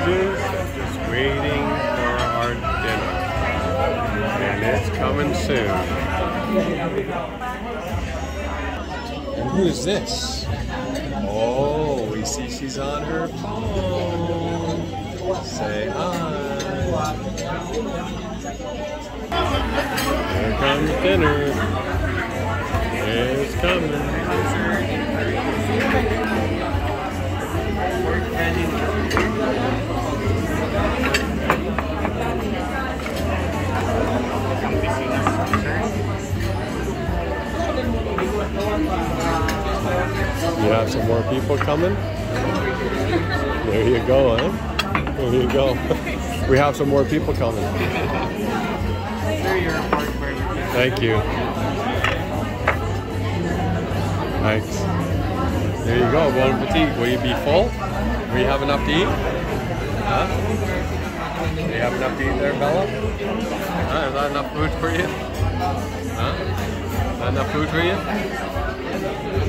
Just waiting for our dinner. And it's coming soon. And who's this? Oh, we see she's on her phone. Say hi. Here comes dinner. It's coming. You have some more people coming? There you go, huh? There you go. We have some more people coming. Thank you. Thanks. There you go, bon appetit. Will you be full? Will you have enough to eat? Huh? Do you have enough to eat there, Bella? Huh? Is that enough food for you? Huh? Is that enough food for you?